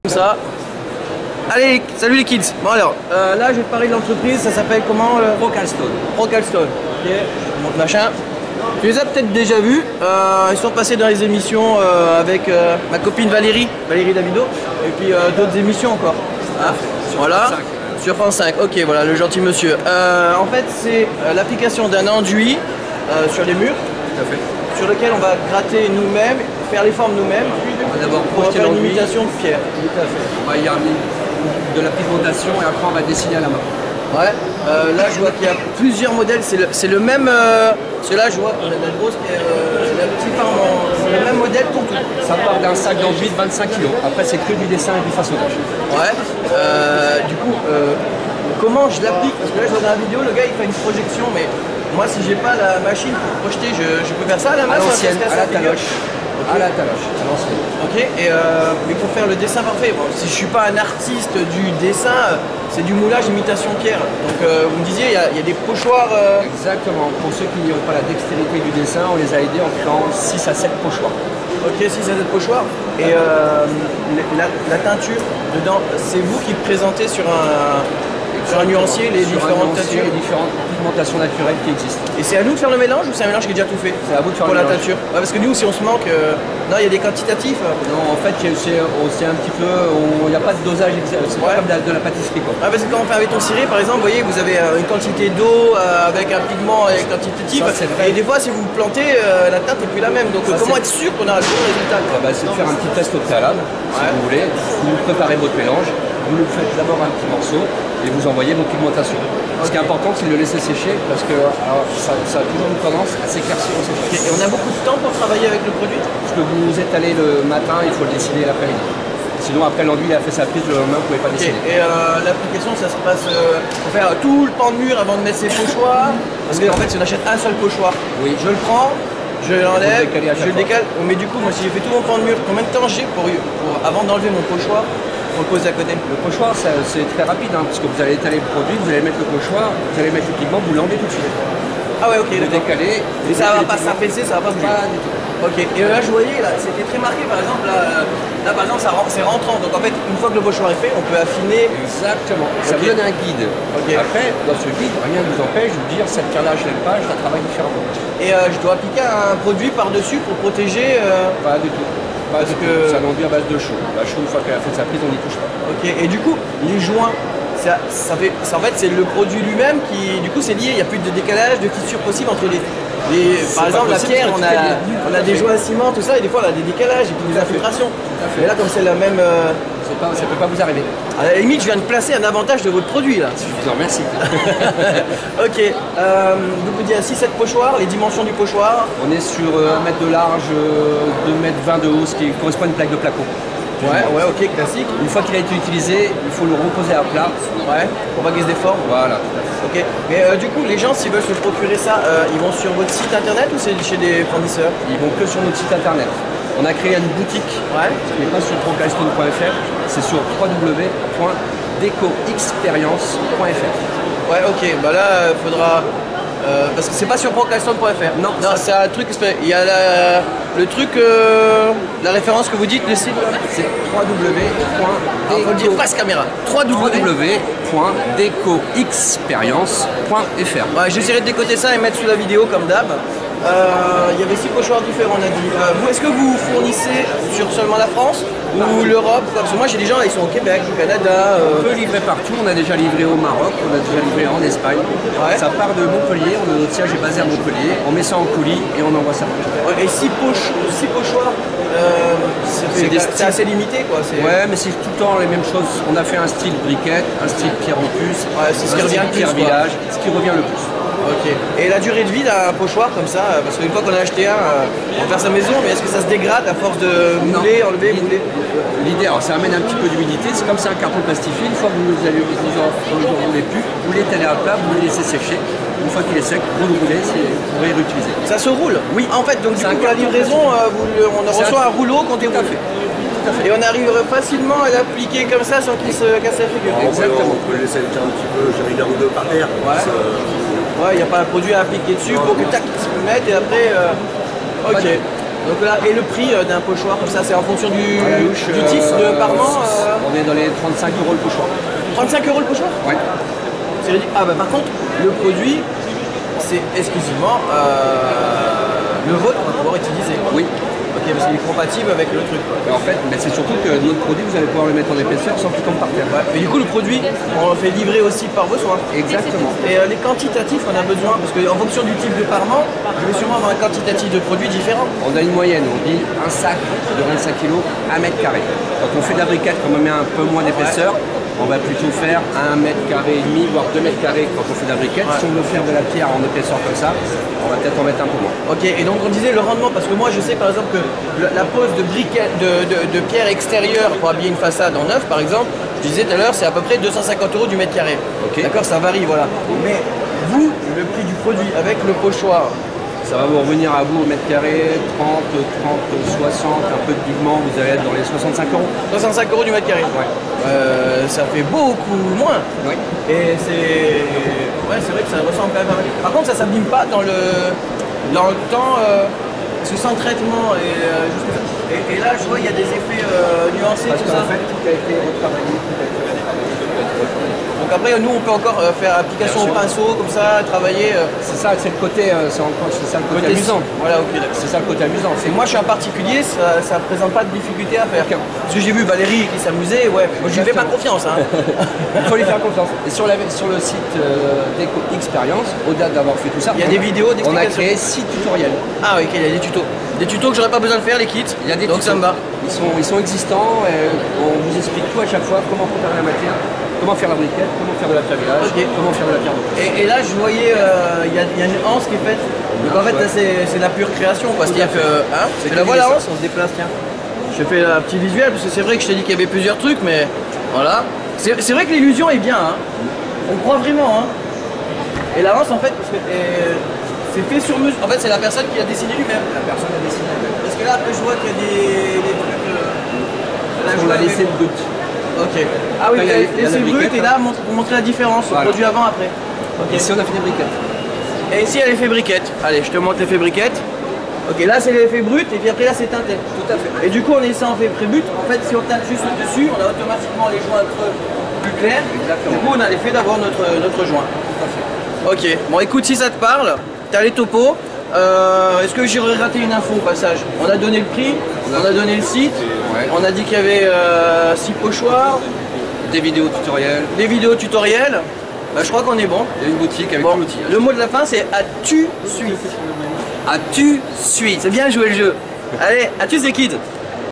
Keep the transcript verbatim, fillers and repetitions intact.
Ça. Allez, salut les kids. Bon alors, euh, là je vais te parler de l'entreprise, ça s'appelle comment euh... Procalstone. Procalstone. Ok, je monte machin. Tu les as peut-être déjà vus, euh, ils sont passés dans les émissions euh, avec euh, ma copine Valérie, Valérie Davido, et puis euh, d'autres émissions encore. Ah, voilà, France cinq. Sur France cinq, ok, voilà, le gentil monsieur. Euh, en fait, c'est euh, l'application d'un enduit euh, sur les murs, tout à fait, sur lequel on va gratter nous-mêmes, faire les formes nous-mêmes, on va d'abord pour faire une imitation de pierre. Tout à fait. On va y avoir de la pigmentation et après on va dessiner à la main. Ouais, euh, là je vois qu'il y a plusieurs modèles, c'est le, le même, euh, parce que là je vois qu'on a de la grosse, euh, la petite forme, c'est le même modèle pour tout. Ça part d'un sac d'enduit de vingt-cinq kilos, après c'est que du dessin et du façonnage. Ouais, euh, du coup, euh, comment je l'applique? Parce que là je vois dans la vidéo, le gars il fait une projection, mais moi si j'ai pas la machine pour projeter, je, je peux faire ça à la main? À l'ancienne, à la taloche. Okay. À la taloche, à l'ancienne. Ok, et euh, mais pour faire le dessin parfait, bon, si je suis pas un artiste du dessin, c'est du moulage imitation pierre. Donc euh, vous me disiez, il y, y a des pochoirs. Euh... Exactement, pour ceux qui n'ont pas la dextérité du dessin, on les a aidés en créant six à sept pochoirs. Ok, six à sept pochoirs. Et euh, la, la teinture dedans, c'est vous qui présentez sur un, sur un nuancier les sur différentes nuancier, teintures, les différentes pigmentations naturelles qui existent. Et c'est à nous de faire le mélange ou c'est un mélange qui est déjà tout fait? C'est à vous de faire pour le la mélange. teinture. Ouais, parce que nous, si on se manque, euh, non, il y a des quantitatifs. Non, en fait, c'est un petit peu, il n'y a pas de dosage, c'est ouais. Pas comme de la, de la pâtisserie quoi. Ouais, parce que quand on fait un béton ciré, par exemple, vous voyez, vous avez une quantité d'eau euh, avec un pigment avec quantitatif. Ça, et des fois, si vous plantez, euh, la teinte n'est plus la même. Donc, ça, comment être sûr qu'on a le bon résultat? Ah bah, c'est de faire un petit test au préalable, ouais. Si vous voulez. Vous préparez votre mélange, vous le faites d'abord un petit morceau et vous envoyez vos pigmentations. Okay. Ce qui est important, c'est de le laisser sécher parce que alors, ça, ça a toujours une tendance à s'éclaircir au séchage. Okay. Et on a beaucoup de temps pour travailler avec le produit? Parce que vous étalez le matin, il faut le dessiner l'après-midi. Sinon, après l'enduit, il a fait sa prise, le lendemain, vous ne pouvez pas okay. dessiner. Et euh, l'application, ça se passe euh, pour faire tout le pan de mur avant de mettre ses pochoirs. Parce qu'en fait, si on achète un seul pochoir, oui. Je le prends, je l'enlève, je le décale. Mais du coup, moi, si j'ai fait tout mon pan de mur, combien de temps j'ai pour, pour, avant d'enlever mon pochoir? On le pose à côté. Le pochoir, c'est très rapide, hein, parce que vous allez étaler le produit, vous allez mettre le pochoir, vous allez mettre le pigment, vous l'enlevez tout de suite. Ah ouais, ok, vous décalez. Et ça va pas s'affaisser, ça va pas bouger. Pas du tout. Ok, et là je voyais, là, c'était très marqué par exemple, là, là par exemple c'est rentrant, donc en fait une fois que le pochoir est fait, on peut affiner. Exactement, ça okay. Vous donne un guide. Okay. Après, dans ce guide, rien ne vous empêche de vous dire cette carrelage, cette page, ça travaille différemment. Et euh, je dois appliquer un produit par-dessus pour protéger euh... Pas du tout. Parce que c'est un enduit à base de chaux. La chaux, une fois qu'elle a fait sa prise, on n'y touche pas. Ok, et du coup, les joints, ça, ça fait, ça, en fait, c'est le produit lui-même qui, du coup, c'est lié. Il n'y a plus de décalage, de fissure possible entre les. les par exemple, la pierre, on a, on a des joints à ciment, tout ça, et des fois, on a des décalages et puis des infiltrations. Mais là, comme c'est la même. Euh... Pas, ça ne peut pas vous arriver. À la limite, je viens de placer un avantage de votre produit là. Je vous en remercie. Ok, euh, donc vous dites six sept pochoirs, les dimensions du pochoir. On est sur euh, un mètre de large, euh, deux mètres vingt de haut, ce qui correspond à une plaque de placo. Ouais, ouais, ok, classique. Une fois qu'il a été utilisé, il faut le reposer à plat. Ouais, pour pas qu'il se déforme. Voilà, tout à fait. Ok, mais euh, du coup, les gens, s'ils veulent se procurer ça, euh, ils vont sur votre site internet ou c'est chez des fournisseurs? Ils vont que sur notre site internet. On a créé une boutique, ouais. Qui n'est pas sur procalstone point F R, c'est sur w w w point deco experience point F R. Ouais, ok, bah là, il faudra. Euh, parce que c'est pas sur procalstone point F R. Non, non c'est un truc. Il y a la, le truc, euh, la référence que vous dites, le site. C'est w w w point deco. Faut le dire face caméra. w w w point deco experience point F R. Ouais, j'essaierai de décoter ça et mettre sous la vidéo comme d'hab. Euh, il y avait six pochoirs différents, on a dit. Euh, vous, est-ce que vous fournissez sur seulement la France ou l'Europe? Parce que moi j'ai des gens là, ils sont au Québec, au Canada. Euh... On peut livrer partout, on a déjà livré au Maroc, on a déjà livré en Espagne. Ouais. Ça part de Montpellier, notre siège est basé à Montpellier, on met ça en colis et on envoie ça. Ouais, et six, poche, six pochoirs, euh, c'est assez limité quoi. Ouais, mais c'est tout le temps les mêmes choses. On a fait un style briquette, un style pierre en plus, ouais, c'est ce qui revient pierre plus, village, ce qui revient le plus. Ok. Et la durée de vie d'un pochoir comme ça, parce qu'une fois qu'on a acheté un, on va faire sa maison, mais est-ce que ça se dégrade à force de mouler, enlever, mouler? L'idée, alors ça amène un petit peu d'humidité, c'est comme c'est un carton plastifié, une fois que vous allez vous en roulez plus, vous l'étalez à plat, vous le laissez sécher, une fois qu'il est sec, vous le roulez, vous pourrez réutiliser. Ça se roule? Oui. En fait, donc du coup, pour la livraison, vous, on reçoit un... un rouleau qu'on déroule. Et on arrive facilement à l'appliquer comme ça sans qu'il se casse la figure. Exactement. On peut le laisser un petit peu, j'avais une heure ou deux par terre. Ouais. Ouais, il n'y a pas un produit à appliquer dessus pour que tac, tu peux mettre et après. Euh... Ok. Donc là, et le prix euh, d'un pochoir comme ça, c'est en fonction du, À la louche, du type euh, de parement euh, On est dans les trente-cinq euros le pochoir. trente-cinq euros le pochoir. Ouais. C'est ridicule. Ah bah par contre, le produit, c'est exclusivement euh, le vôtre qu'on va pouvoir utiliser. Oui. Ok, parce qu'il est compatible avec le truc. Quoi. Mais en fait, mais c'est surtout que notre produit, vous allez pouvoir le mettre en épaisseur sans qu'il tombe par terre. Ouais. Mais du coup, le produit, on le fait livrer aussi par vos soins. Exactement. Et euh, les quantitatifs, on a besoin, parce qu'en fonction du type de parement, je vais sûrement avoir un quantitatif de produits différent. On a une moyenne, on dit un sac de vingt-cinq kilos, un mètre carré. Quand on fait de la briquette, comme on met un peu moins d'épaisseur, on va plutôt faire un mètre carré et demi, voire deux mètres carrés quand on fait de la briquette. Ouais. Si on veut faire de la pierre en épaisseur comme ça, on va peut-être en mettre un peu moins. Ok, et donc on disait le rendement, parce que moi je sais par exemple que le- la pose de briquet, de, de, de pierre extérieure pour habiller une façade en neuf par exemple, je disais tout à l'heure, c'est à peu près deux cent cinquante euros du mètre carré. Ok. D'accord, ça varie, voilà. Mais vous, le prix du produit avec le pochoir, Ça va vous revenir à vous au mètre carré, trente, trente, soixante, un peu de pigment, vous allez être dans les soixante-cinq euros. soixante-cinq euros du mètre carré. Ouais. Euh, ça fait beaucoup moins. Oui. Et c'est. Ouais, c'est vrai que ça ressemble quand même à. Par contre, ça s'abîme pas dans le, dans le temps. Euh... Parce que sans traitement et, euh, juste ça. et, et là, je vois, il y a des effets euh, nuancés, Parce tout ça. qu'en fait, tout a été retravaillé, tout a été retravaillé, tout a été retravaillé. Donc après, nous, on peut encore euh, faire application au Bien sûr. pinceau, comme ça, travailler. euh, C'est ça, c'est le côté, euh, c'est encore- c'est ça le côté côté- amusant. Voilà, ok, d'accord. C'est ça le côté amusant. Et moi, je suis un particulier, ça ne présente pas de difficulté à faire. Aucun. Parce que j'ai vu Valérie qui s'amusait, ouais, moi, je lui fais pas confiance. Hein. Il faut lui faire confiance. Et sur, la- sur le site euh, d'Eco Experience, au-delà d'avoir fait tout ça, Il y a on des vidéos On a d'explications. créé six tutoriels. Ah, ok, il y a des tutos. Des tutos que j'aurais pas besoin de faire, les kits. Il y a des Donc tutos. ça me va. Ils sont, ils sont existants. Et on vous explique tout à chaque fois comment préparer la matière, comment faire la briquette, comment faire de la clavelage, Ok. comment faire de la pierre de couche. Et, et là, je voyais, euh, il y, a, il y a une anse qui est faite. Donc en fait, là, c'est c'est la pure création. Quoi. C'est-à-dire que. Hein, C'est tu la que vois du la dessin. anse, on se déplace, tiens. Je fais un petit visuel parce que c'est vrai que je t'ai dit qu'il y avait plusieurs trucs, mais voilà. C'est c'est vrai que l'illusion est bien. Hein. On croit vraiment. Hein. Et la anse, en fait, parce que euh, c'est fait sur mesure. En fait, c'est la personne qui a dessiné lui-même. La personne a dessiné. Parce que là, après, je vois qu'il y a des, des trucs. euh, là, je On vois l'a laissé avec- brut. Ok. Ah oui, Après, il y a- il y a laissé la brut briquette, et là, montre- pour montrer la différence, le Voilà. produit avant, après. Ok. Ici, on a fait des briquettes. Et ici, il y a l'effet briquette. Allez, je te montre l'effet briquette. Ok, là, c'est l'effet brut, et puis après, là, c'est teinté. Tout à fait. Et du coup, on est ça en fait pré-but. En fait, si on teinte juste au-dessus, on a automatiquement les joints creux plus clairs. Exactement. Du coup, on a l'effet d'avoir notre, notre joint. Ok, bon, écoute, si ça te parle, t'as les topos. Euh, Est-ce que j'aurais raté une info au passage? On a donné le prix, on a donné le site, Ouais. on a dit qu'il y avait euh, six pochoirs, Des vidéos tutoriels. des vidéos tutoriels. Bah, je crois qu'on est bon. Il y a une boutique avec Bon, tout l'outil. le mot de la fin, c'est à tu suis. À tu suis. C'est bien joué le jeu. Allez, à tu c'est kids.